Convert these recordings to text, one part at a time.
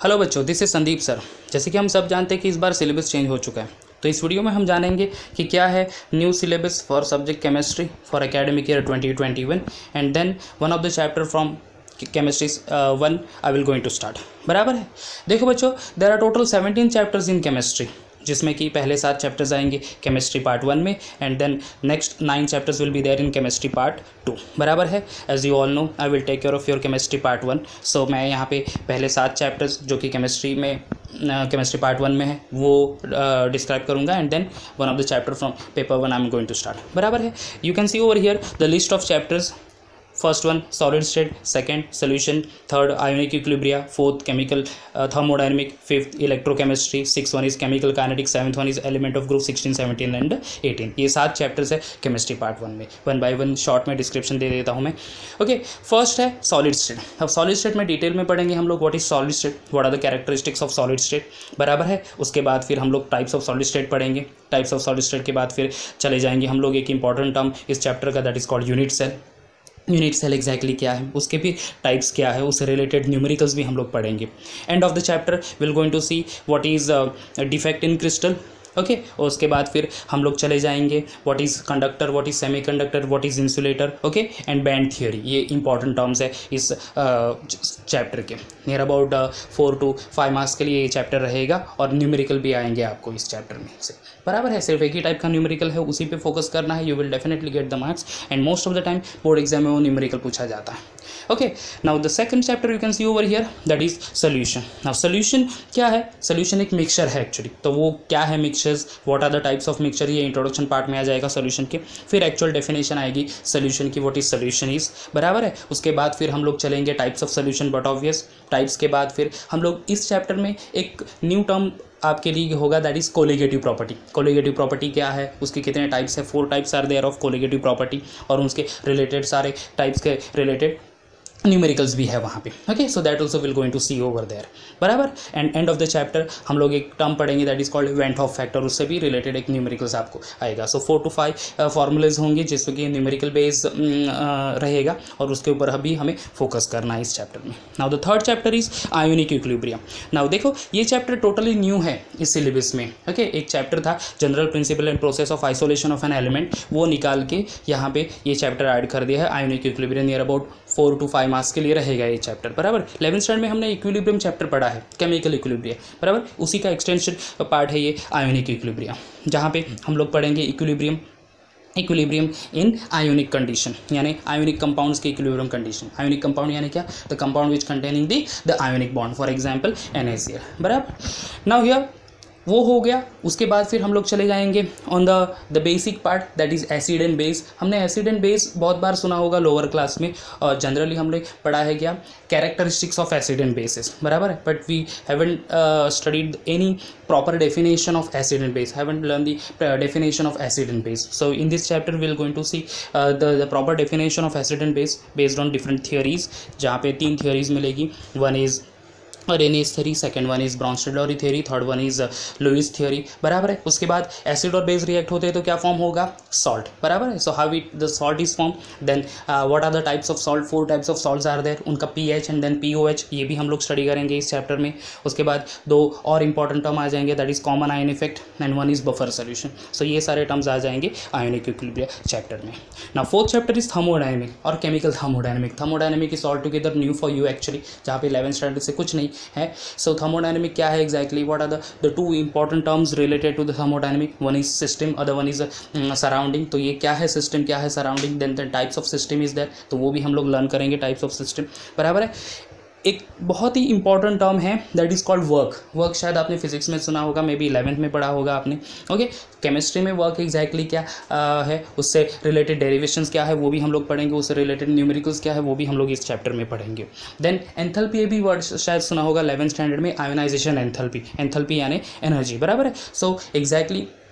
Hello बच्चों, this is Sandeep sir. जैसे कि हम सब जानते हैं कि इस बार सिलेबस चेंज हो चुका है, तो इस वीडियो में हम जानेंगे कि क्या है new syllabus for subject chemistry for academic year 2021 and then one of the chapter from chemistry 1 I will going to start. बराबर है। देखो बच्चों, there are total 17 chapters in chemistry, जिसमें कि पहले 7 चैप्टर्स आएंगे केमिस्ट्री पार्ट 1 में and then next 9 chapters will be there in chemistry part 2। बराबर है। As you all know I will take care of your chemistry part 1। So मैं यहाँ पे पहले 7 चैप्टर्स जो कि केमिस्ट्री में केमिस्ट्री पार्ट 1 में है वो डिस्क्राइब करूँगा and then one of the chapter from paper 1 I am going to start. बराबर है। You can see over here the list of chapters. First one solid state, second solution, third ionic equilibria, fourth chemical thermodynamic, fifth electrochemistry, sixth one is chemical kinetics, seventh one is element of group, 16, 17 and 18। ये 7 chapters है chemistry part 1 में। One by one short में description दे देता हूँ मैं। Okay, first है solid state. अब सॉलिड स्टेट में डिटेल में पढ़ेंगे हम लोग what is solid state, what are the characteristics of solid state. बराबर है। उसके बाद फिर हम लोग टाइप्स ऑफ सॉलिड स्टेट पढ़ेंगे। टाइप्स ऑफ सॉलिड स्टेट के बाद फिर चले जाएंगे हम लोग एक इंपॉर्टेंट टर्म इस चैप्टर का, that is called unit cell. Unit cell exactly क्या है, उसके भी टाइप्स क्या है, उससे रिलेटेड न्यूमेरिकल्स भी हम लोग पढ़ेंगे। End of the chapter will going to see what is defect in crystal. Okay, और उसके बाद फिर हम लोग चले जाएंगे what is conductor, what is semiconductor, what is insulator. Okay, and band theory. ये इंपॉर्टेंट टर्म्स है इस चैप्टर के। नियर अबाउट 4 to 5 मार्क्स के लिए ये चैप्टर रहेगा और न्यूमेरिकल भी आएंगे आपको इस चैप्टर में से। बराबर है। सिर्फ एक ही टाइप का न्यूमेरिकल है, उसी पे फोकस करना है। You will definitely get the marks and most of the time board exam में वो न्यूमेरिकल पूछा जाता है। Okay, now the second chapter you can see over here, that is solution. Now solution क्या है? सोल्यूशन एक मिक्सचर है actually. तो वो क्या है mixtures, what are the types of mixture, ये इंट्रोडक्शन पार्ट में आ जाएगा सोल्यूशन के। फिर एक्चुअल डेफिनेशन आएगी सोल्यूशन की, व्हाट इज सोल्यूशन इज। बराबर है। उसके बाद फिर हम लोग चलेंगे types of solution, but obvious types के बाद फिर हम लोग इस चैप्टर में एक न्यू टर्म आपके लिए होगा, that is colligative property. Colligative property क्या है, उसके कितने टाइप्स है, 4 types are there of colligative property, और उसके रिलेटेड सारे टाइप्स के रिलेटेड न्यूमेरिकल्स भी है वहाँ पे। Okay, so that also will going to see over there. बराबर। And end of the chapter हम लोग एक टर्म पढ़ेंगे that is called van't Hoff factor, उससे भी रिलेटेड एक न्यूमेरिकल्स आपको आएगा। सो 4 to 5 फॉर्मूलेज होंगे जिसमें कि न्यूमेरिकल बेस रहेगा और उसके ऊपर अभी हमें फोकस करना है इस चैप्टर में। Now the third chapter is ionic equilibrium. Now देखो, ये चैप्टर टोटली न्यू है इस सिलेबस में। ओके, एक चैप्टर था general principle and process of isolation of an element, वो निकाल के यहाँ पे ये चैप्टर ऐड कर दिया है ionic equilibrium. Near about 4 to 5 marks के लिए रहेगा ये चैप्टर। बराबर। 11th स्टैंडर्ड में हमने इक्विलिब्रियम चैप्टर पढ़ा है, केमिकल इक्विलिब्रियम। बराबर, उसी का एक्सटेंशन पार्ट है ये आयोनिक इक्विलिब्रियम, जहाँ पे हम लोग पढ़ेंगे इक्विलिब्रियम इन आयोनिक कंडीशन, यानी आयोनिक कंपाउंड्स के इक्विलिब्रियम कंडीशन। आयोनिक कंपाउंड यानी क्या? The compound which containing the ionic bond, for example NaCl। बराबर। नाउ हियर वो हो गया। उसके बाद फिर हम लोग चले जाएंगे on the basic part, that is acid and base. हमने एसिड एंड बेस बहुत बार सुना होगा लोअर क्लास में, और जनरली हमने पढ़ा है क्या, characteristics of acid and bases. बराबर है। But we haven't studied any proper definition of acid and base, haven't learned the definition of acid and base. So in this chapter we are going to see the proper definition of acid and base based on different theories, जहाँ पे 3 theories मिलेगी। one is Arrhenius theory, second one is Bronsted theory, third one is Lewis theory. बराबर है। उसके बाद acid और base react होते हैं तो क्या फॉर्म होगा? सॉल्ट। बराबर है। So how it the salt is form, then what are the types of salt, 4 types of salts are there, उनका pH एंड देन POH, ये भी हम लोग स्टडी करेंगे इस चैप्टर में। उसके बाद 2 और इंपॉर्टेंट टर्म आ जाएंगे, that is common ion effect and one is buffer solution. So ये सारे टर्म्स आ जाएंगे आयोनिक इक्विलिब्रियम चैप्टर में। Now fourth chapter is thermodynamic और chemical thermodynamic. Thermodynamic is altogether new for you actually, जहाँ पे 11th स्टैंडर्ड से कुछ नहीं है। सो thermodynamic क्या है exactly, what are the 2 important terms related to the thermodynamic, one is system, other one is surrounding। तो ये क्या है system, क्या है surrounding, then the types of system is there, तो वो भी हम लोग लर्न करेंगे types of system। बराबर है। एक बहुत ही इंपॉर्टेंट टर्म है दैट इज़ कॉल्ड वर्क। शायद आपने फिजिक्स में सुना होगा, मे बी 11th में पढ़ा होगा आपने। ओके, केमिस्ट्री में वर्क एग्जैक्टली क्या है, उससे रिलेटेड डेरिवेशंस क्या है वो भी हम लोग पढ़ेंगे, उससे रिलेटेड न्यूमेरिकल्स क्या है वो भी हम लोग इस चैप्टर में पढ़ेंगे। देन एंथैल्पी, ये भी वर्ड शायद सुना होगा 11th स्टैंडर्ड में, आयोनाइजेशन एंथैल्पी। एंथैल्पी यानी एनर्जी। बराबर है। सो एग्जैक्टली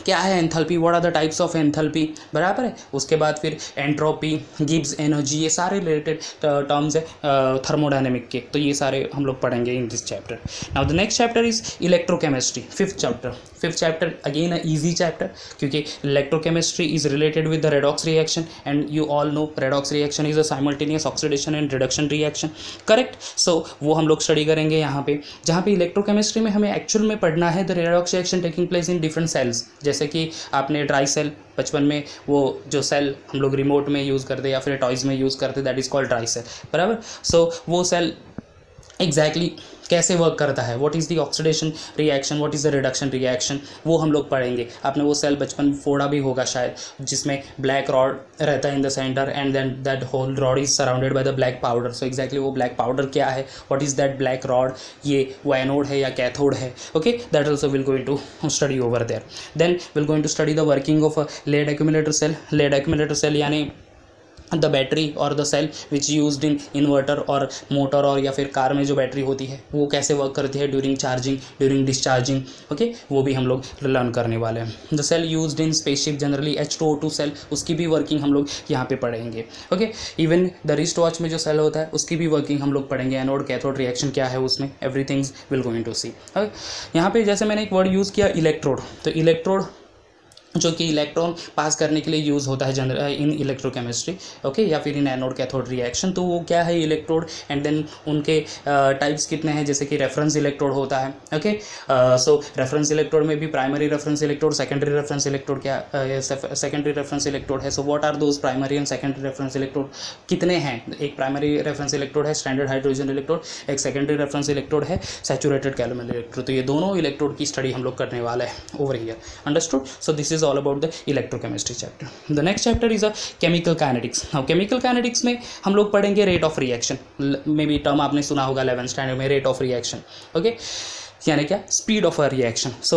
क्या है enthalpy, what are the types of enthalpy, बराबर है। उसके बाद फिर एंट्रोपी, गिब्स एनर्जी, ये सारे रिलेटेड टर्म्स है थर्मोडायनेमिक के, तो ये सारे हम लोग पढ़ेंगे in this chapter. Now the next chapter is electrochemistry, fifth chapter again a easy chapter, क्योंकि electrochemistry is related with the redox reaction and you all know redox reaction is a simultaneous oxidation and reduction reaction, correct. So वो हम लोग study करेंगे यहाँ पे, जहाँ पे electrochemistry में हमें एक्चुअल में पढ़ना है the redox reaction taking place in different cells. जैसे कि आपने ड्राई सेल बचपन में, वो जो सेल हम लोग रिमोट में यूज़ करते या फिर टॉयज़ में यूज़ करते, that is called dry cell, बराबर। सो वो सेल एग्जैक्टली कैसे वर्क करता है, what is the oxidation reaction, what is the reduction reaction, वो हम लोग पढ़ेंगे। आपने वो सेल बचपन में फोड़ा भी होगा शायद, जिसमें ब्लैक रॉड रहता है in the centre and then that whole rod is surrounded by the black powder. So exactly वो ब्लैक पाउडर क्या है, what is that black rod, ये वो एनोड है या कैथोड है, okay, that also will going to study over there. Then will going to study the working of lead accumulator cell. Lead accumulator cell यानी the battery और the cell which used in inverter और motor, और या फिर car में जो battery होती है वो कैसे वर्क करती है during charging, during discharging, okay, वो भी हम लोग लर्न करने वाले हैं। The cell used in spaceship generally H2O2 cell, उसकी भी वर्किंग हम लोग यहाँ पे पढ़ेंगे, okay. Even the wrist watch में जो सेल होता है उसकी भी वर्किंग हम लोग पढ़ेंगे, एनोड कैथोड रिएक्शन क्या है उसमें, everythings will going to see. यहाँ पे जैसे मैंने एक वर्ड यूज़ किया इलेक्ट्रोड, तो इलेक्ट्रोड जो कि इलेक्ट्रॉन पास करने के लिए यूज़ होता है जनरल इन इलेक्ट्रोकेमिस्ट्री, ओके, या फिर इन एनोड कैथोड रिएक्शन। तो वो क्या है इलेक्ट्रोड, एंड देन उनके टाइप्स कितने हैं, जैसे कि रेफरेंस इलेक्ट्रोड होता है, ओके। सो रेफरेंस इलेक्ट्रोड में भी primary reference electrode, secondary reference electrode, क्या सेकेंडरी रेफरेंस इलेक्ट्रोड है। So what are those primary and secondary reference electrode, कितने हैं। एक प्राइमरी रेफरेंस इलेक्ट्रोड है स्टैंडर्ड हाइड्रोजन इलेक्ट्रोड, एक सेकेंडरी रेफरेंस इलेक्ट्रोड है सैचुरेटेड कैलमल इलेक्ट्रोड। तो ये दोनों इलेक्ट्रोड की स्टडी हम लोग करने वाले हैं over here, understood. So this is all about the electrochemistry chapter. The next chapter is a chemical kinetics. Now chemical kinetics में हम लोग पढ़ेंगे rate of reaction, maybe term आपने सुना होगा 11th स्टैंडर्ड में, रेट ऑफ रिएक्शन, ओके, यानी क्या, speed of a reaction. So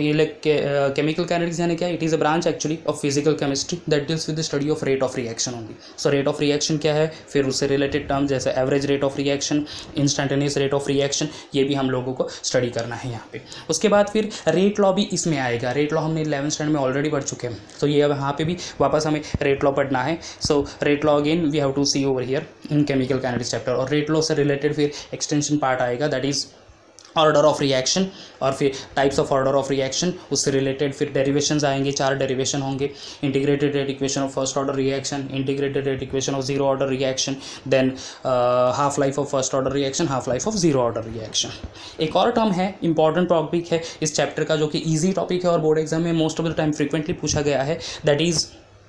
chemical kinetics यानी क्या, it is a branch actually of physical chemistry that deals with the study of rate of reaction only. So rate of reaction क्या है, फिर उससे related term जैसे average rate of reaction, instantaneous rate of reaction, ये भी हम लोगों को स्टडी करना है यहाँ पे। उसके बाद फिर रेट लॉ भी इसमें आएगा। रेट लॉ हमने 11th स्टैंडर्ड में ऑलरेडी पढ़ चुके हैं, तो ये अब यहाँ पे भी वापस हमें रेट लॉ पढ़ना है। So rate law again we have to see over here in chemical kinetics chapter. और रेट लॉ से रिलेटेड फिर एक्सटेंशन पार्ट आएगा, that is order of reaction, और फिर types of order of reaction, उससे रिलेटेड फिर डेरिवेशंस आएंगे, 4 डेरिवेशन होंगे, integrated rate equation of first order reaction, integrated rate equation of zero order reaction, then half life of first order reaction, half life of zero order reaction. एक और term है, important topic है इस chapter का, जो कि easy topic है और बोर्ड एग्जाम में most of the time frequently पूछा गया है, that is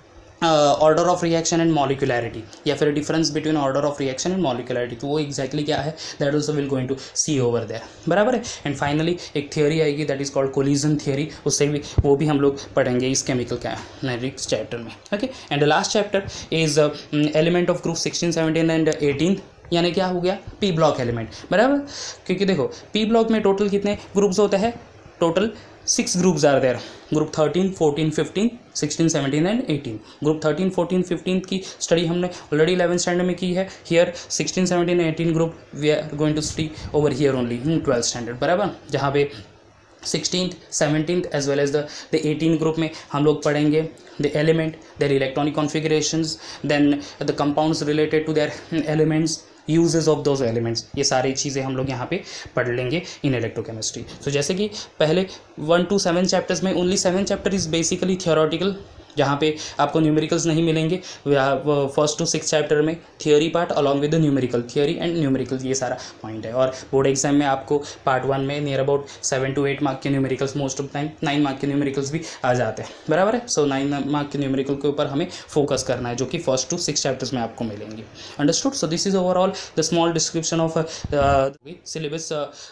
order of reaction and molecularity, या फिर difference between order of reaction and molecularity. तो वो एग्जैक्टली क्या है, that also will going to see over there, बराबर है। एंड फाइनली एक थियोरी आएगी, that is called collision theory, उससे भी वो भी हम लोग पढ़ेंगे इस केमिकल काइनेटिक्स चैप्टर में, okay. And the last chapter is element of group 16, 17 and 18, यानी क्या हो गया, पी ब्लॉक एलिमेंट, बराबर। क्योंकि देखो पी ब्लॉक में टोटल कितने ग्रुप्स होते हैं, total 6 groups are there, group 13, 14, 15, 16, 17 and 18। Group 13, 14, 15 की स्टडी हमने ऑलरेडी 11th स्टैंडर्ड में की है। Here 16, 17 and 18 group we are going to study over here only in 12th standard, बराबर। जहाँ पे 16th, 17th as well as the 18 group में हम लोग पढ़ेंगे the element, their electronic configurations, then the compounds related to their elements, uses of those elements, ये सारी चीज़ें हम लोग यहाँ पे पढ़ लेंगे इन इलेक्ट्रोकेमिस्ट्री। तो जैसे कि पहले 1 to 7 चैप्टर्स में only 7 chapter is basically theoretical, जहाँ पे आपको न्यूमेरिकल्स नहीं मिलेंगे। 1st to 6th चैप्टर में theory part along with the numerical, theory and numerical, ये सारा पॉइंट है। और बोर्ड एग्जाम में आपको पार्ट 1 में नियर अबाउट 7 to 8 मार्क के numericals, most of time 9 mark के न्यूमेरिकल्स भी आ जाते हैं, बराबर है। सो 9 मार्क के न्यूमेरिकल के ऊपर हमें फोकस करना है, जो कि 1st to 6th चैप्टर्स में आपको मिलेंगे, understood. So this is overall the small description of syllabus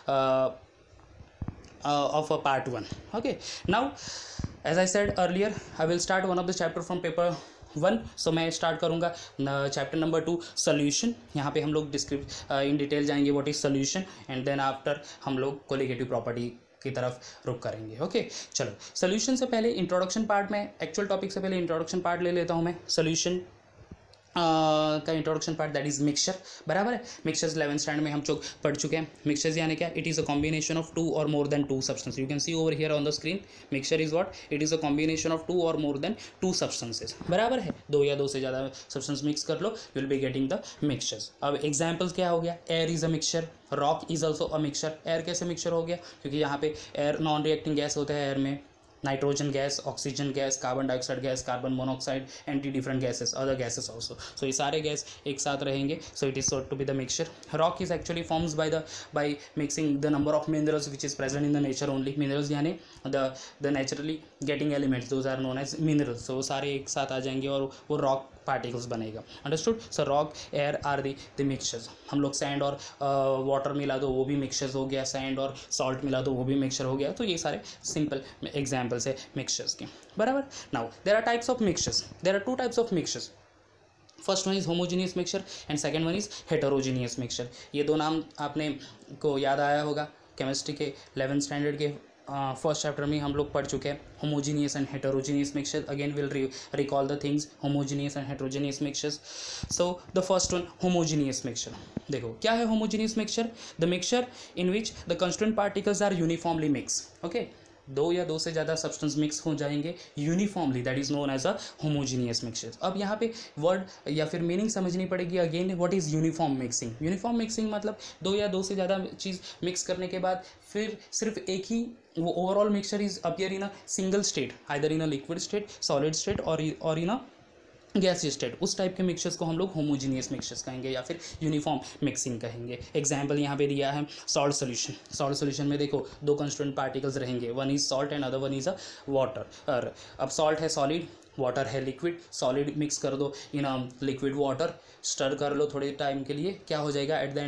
of part 1, okay. Now as I said earlier, I will start one of the chapter from paper 1. So मैं start करूँगा chapter number 2 solution. यहाँ पे हम लोग in detail जाएंगे what is solution, and then after हम लोग colligative property की तरफ रुक करेंगे, ओके। चलो सोल्यूशन से पहले इंट्रोडक्शन पार्ट में, एक्चुअल टॉपिक से पहले इंट्रोडक्शन पार्ट ले लेता हूँ मैं। सोल्यूशन का introduction part, that is mixture, बराबर है। मिक्सचर्स 11th स्टैंडर्ड में हम लोग पढ़ चुके हैं। मिक्सचर्स यानी क्या, it is a combination of 2 और more than 2 substance. You can see over here on the screen, mixture is what, it is a combination of 2 और मोर देन 2 सब्सटेंसेस, बराबर है। 2 या 2 से ज़्यादा सब्सटेंस मिक्स कर लो, you will be getting the mixtures. अब एग्जाम्पल्स क्या हो गया, air is a mixture, rock is also a mixture. Air कैसे मिक्सचर हो गया, क्योंकि यहाँ पे एयर नॉन रिएक्टिंग गैस होता है एयर में, nitrogen gas, oxygen gas, carbon dioxide gas, carbon monoxide, and different gases, other gases also. So ये सारे गैस एक साथ रहेंगे, so it is sought to be the mixture. Rock is actually forms by mixing the number of minerals which is present in the nature only. Minerals यानी the naturally getting elements, those are known as minerals. So वो सारे एक साथ आ जाएंगे और वो rock particles बनेगा, understood. So rock, air are the mixtures. हम लोग सैंड और वाटर मिला दो वो भी मिक्सचर्स हो गया, सैंड और सॉल्ट मिला दो वो भी मिक्सचर हो गया। तो ये सारे सिंपल एग्जाम्पल्स है मिक्सचर्स के, बराबर। Now there are types of mixtures, there are 2 types of mixtures. First one is homogeneous mixture and second one is heterogeneous mixture. ये दो नाम आपने को याद आया होगा, केमिस्ट्री के 11th स्टैंडर्ड के फर्स्ट चैप्टर में हम लोग पढ़ चुके हैं, homogeneous and heterogeneous mixture. Again will recall the things, homogeneous and heterogeneous mixtures. So the first one, homogeneous mixture. देखो क्या है homogeneous mixture, the mixture in which the constituent particles are uniformly mix. Okay, 2 या 2 से ज़्यादा substance mix हो जाएंगे uniformly, that is known as a homogeneous mixture. अब यहाँ पे वर्ड या फिर मीनिंग समझनी पड़ेगी। Again what is uniform mixing, uniform mixing मतलब 2 या 2 से ज़्यादा चीज़ मिक्स करने के बाद फिर सिर्फ एक ही वो overall mixture is appear in a single state, either in a liquid state, solid state और इन अ गैस स्टेट। उस टाइप के मिक्सचर्स को हम लोग होमोजीनियस मिक्सचर्स कहेंगे या फिर यूनिफॉर्म मिक्सिंग कहेंगे। एग्जाम्पल यहाँ पे दिया है सॉल्ट सोल्यूशन। सॉल्ट सोल्यूशन में देखो 2 कंस्टिट्यूएंट पार्टिकल्स रहेंगे, one is salt and other one is a water. अब सॉल्ट है सॉलिड, वाटर है लिक्विड, सॉलिड मिक्स कर दो इन लिक्विड वाटर, स्टर कर लो थोड़े टाइम के लिए, क्या हो जाएगा at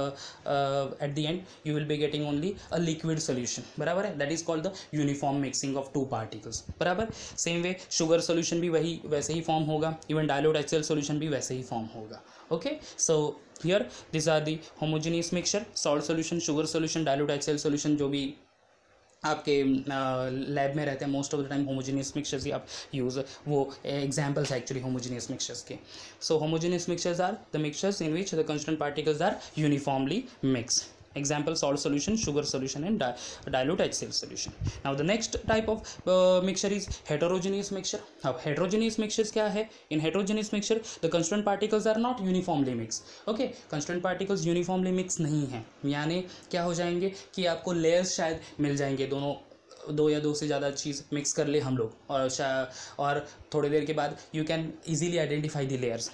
the end you will be getting only a liquid solution, बराबर है। That is called the uniform mixing of 2 particles, बराबर। सेम वे शुगर सोल्यूशन भी वैसे ही फॉर्म होगा, इवन डाइल्यूट HCl सोल्यूशन भी वैसे ही फॉर्म होगा। Okay, so here this are the homogeneous mixture, salt solution, sugar solution, dilute HCl solution, जो भी आपके लैब में रहते हैं most of the time homogeneous mixtures ही आप यूज़, वो एग्जाम्पल्स एक्चुअली होमोजीनियस मिक्सचर्स के। So homogeneous mixtures are the mixtures in which the constant particles are uniformly mix. Example, salt solution, sugar solution and dilute HCl solution. Now the next type of mixture is heterogeneous mixture. अब heterogeneous mixtures क्या है? In heterogeneous mixture the constituent particles are not uniformly mixed. Okay, constituent particles uniformly mixed नहीं हैं, यानी क्या हो जाएंगे कि आपको layers शायद मिल जाएंगे, दोनों 2 या 2 से ज़्यादा चीज़ मिक्स कर ले हम लोग, और थोड़ी देर के बाद you can easily identify the layers,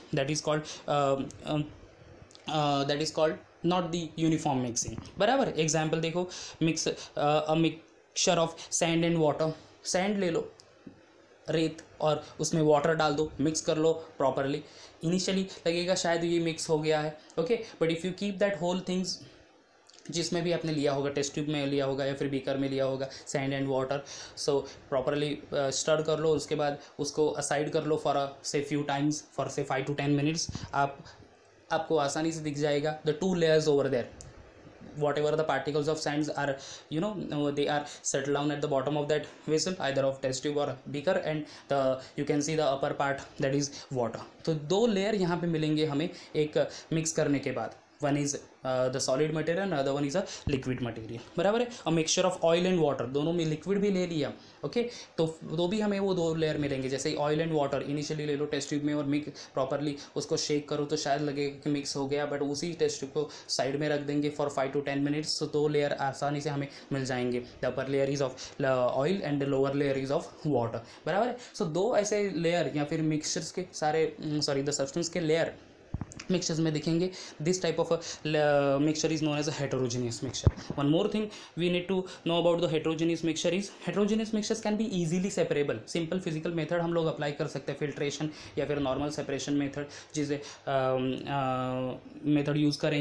that is called not the uniform mixing, बराबर। एग्जाम्पल देखो, mixture of sand and water. Sand ले लो, रेत, और उसमें वाटर डाल दो, मिक्स कर लो प्रॉपरली। इनिशियली लगेगा शायद ये मिक्स हो गया है, okay, but if you keep that whole things, जिसमें भी आपने लिया होगा, टेस्ट ट्यूब में लिया होगा या फिर बीकर में लिया होगा, sand and water, so properly stir कर लो, उसके बाद उसको असाइड कर लो for say few times, for say 5 to 10 minutes। आपको आसानी से दिख जाएगा the 2 layers over there, whatever the particles of sands are, they are settled down at the bottom of that vessel, either of test tube or beaker, and you can see the upper part, that is water. तो 2 layer यहाँ पे मिलेंगे हमें एक mix करने के बाद, one is the solid material and other one is a liquid material, बराबर है। A mixture of oil and water, दोनों में लिक्विड भी ले लिया, ओके, तो भी हमें वो 2 लेयर मिलेंगे। जैसे ऑयल एंड वाटर इनिशियली ले लो टेस्ट ट्यूब में और मिक्स प्रॉपरली उसको शेक करो तो शायद लगेगा कि मिक्स हो गया, बट उसी टेस्ट ट्यूब को साइड में रख देंगे फॉर 5 to 10 minutes, तो 2 लेयर आसानी से हमें मिल जाएंगे। The upper layer is of oil and the lower layer is of water, बराबर है। सो 2 ऐसे लेयर या फिर मिक्सचर्स के सारे द सब्सटेंस के लेयर मिक्सचर्स में दिखेंगे। This type of mixture is known as a heterogeneous mixture. One more thing we need to know about the heterogeneous mixture is heterogeneous mixtures can be easily separable. Simple physical method हम लोग apply कर सकते हैं, filtration या फिर normal separation method जिसे method use करेंगे.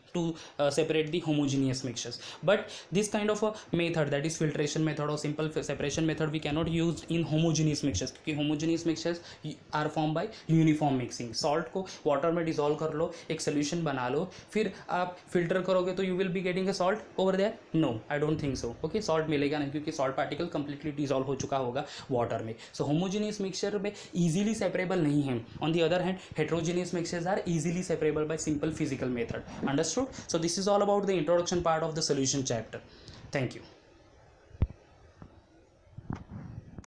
to separate the homogeneous mixtures. But this kind of a method, that is filtration method or simple separation method, we cannot use in homogeneous mixtures, क्योंकि homogeneous mixtures are formed by uniform mixing. salt को water में dissolve कर लो, एक solution बना लो, फिर आप filter करोगे तो you will be getting a salt over there? No, I don't think so. Okay, salt मिलेगा नहीं, क्योंकि salt particle completely dissolve हो चुका होगा water में. So homogeneous mixture में easily separable नहीं है. On the other hand, heterogeneous mixtures are easily separable by simple physical method. Understood? So this is all about the introduction part of the solution chapter. Thank you.